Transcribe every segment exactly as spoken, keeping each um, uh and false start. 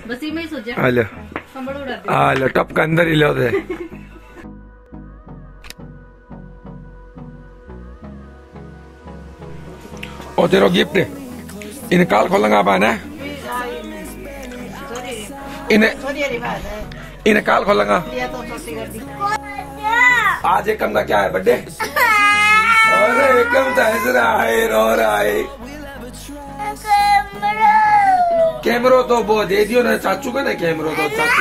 बस ही में ही सोचा। हेलो हेलो टप का अंदर ही लो दे। और तेरा गिफ्ट इन्हें काल खोलेंगे आप आना इन्हें इन्हें काल खोलेंगे आज एकम का क्या है बर्थडे। अरे एकम तो हंस रहा है रो रहा है। कैमरो तो वो दे दियो ना चाचू का ना कैमरो तो चाचू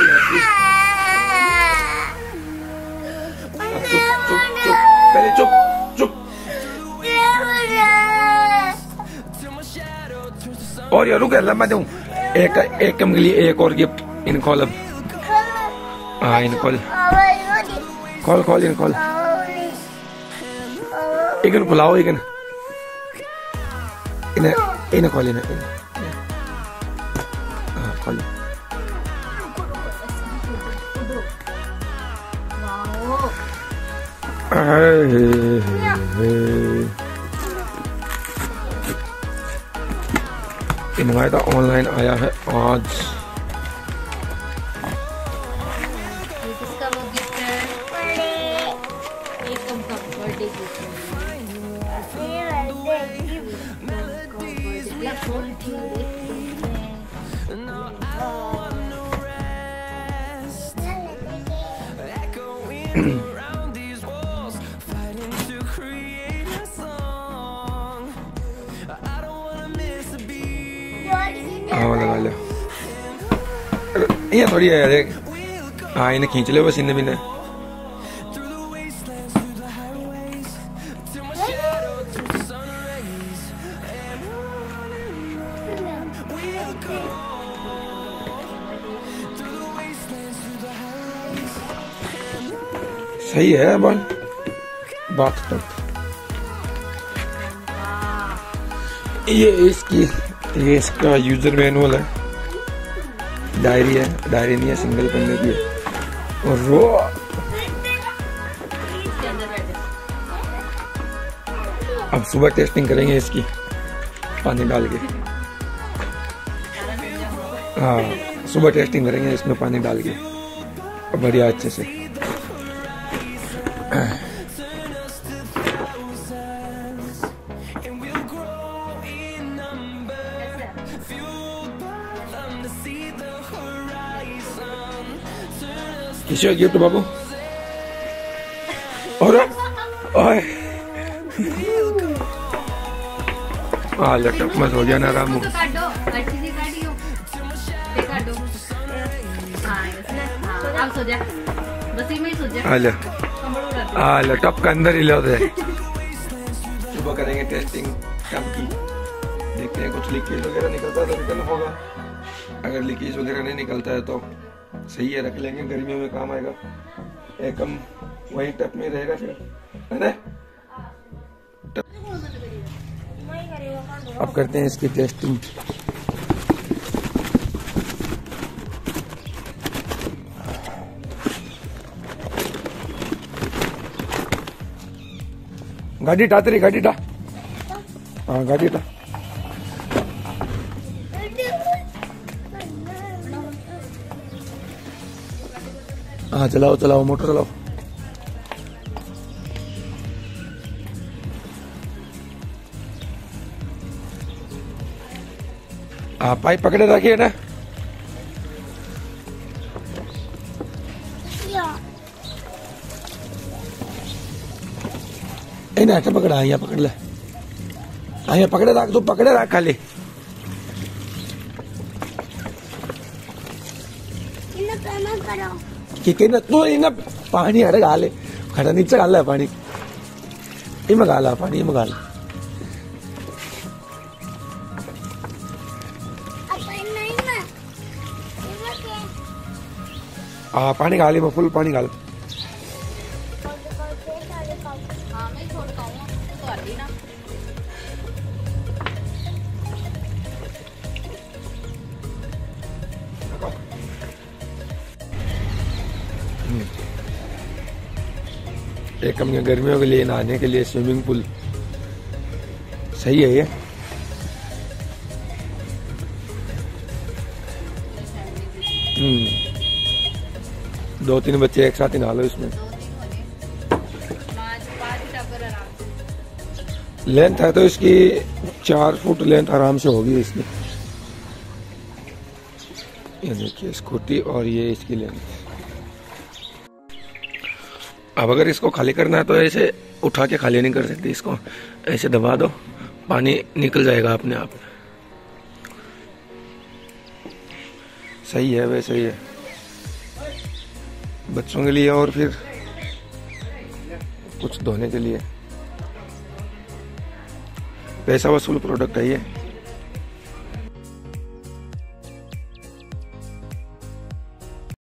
चुप चुप चुप पहले चुप चुप। और यार रुक लंबा दूं एक एक कम के लिए एक और गिफ्ट इन कॉल अब। हाँ in call call call in call again बुलाओ again in in call in हाँ कॉल इनवाइट ऑनलाइन आया है आज। किसका वो गिफ्ट है? एकम का बर्थडे गिफ्ट। हाँ लगा लो ये थोड़ी है देख। हाँ इन्हें खींच ले बस इन्हें भी ने सही है बॉल बात तो ये इसकी ये इसका यूजर मैनुअल है। डायरी है डायरी नहीं है सिंगल पन्ने की है। और रो अब सुबह टेस्टिंग करेंगे इसकी पानी डाल के। हाँ सुबह टेस्टिंग करेंगे इसमें पानी डाल के बढ़िया अच्छे से। किसी गिफ्ट बाबू और ओए हाँ लैपटॉप मत हो गया ना रामू। हेलो हाँ लैपटॉप का अंदर ही लो दे। सुबह करेंगे टेस्टिंग काम की देखते हैं कुछ लीकेज वगैरह निकलता है तो रिटर्न होगा। अगर लीकेज वगैरह नहीं निकलता है तो सही है रख लेंगे गर्मियों में काम आएगा। एकम वही टप में रहेगा फिर है ना। अब करते हैं इसकी टेस्टिंग। गाड़ी टा तेरी गाड़ी टा। हाँ गाड़ी टा। हाँ चलाओ चलाओ मोटर चलाओ। हाँ पाइप पकड़े रखिए ना। इन्हें अच्छा पकड़ा यहाँ पकड़ ले। यहाँ पकड़े रख तू पकड़े रख खाली। कि तू इन पानी हड़े गाले खड़ा नीचे गाला है पानी इमें गाला पानी इमें गाला। हाँ पानी गाली में फुल पानी गाल। एक हमने गर्मियों के लिए नहाने के लिए स्विमिंग पूल सही है ये। हम्म, दो तीन बच्चे एक साथ ही नहा लो इसमें। दो तीन होने पाँच पाँच टबर आराम से। लेंथ है तो इसकी चार फुट लेंथ आराम से होगी इसकी। ये देखिए स्कूटी और ये इसकी लेंथ। अब अगर इसको खाली करना है तो ऐसे उठा के खाली नहीं कर सकते, इसको ऐसे दबा दो, पानी निकल जाएगा अपने आप। सही है, वैसे ही है बच्चों के लिए और फिर कुछ धोने के लिए। पैसा वसूल प्रोडक्ट है ये।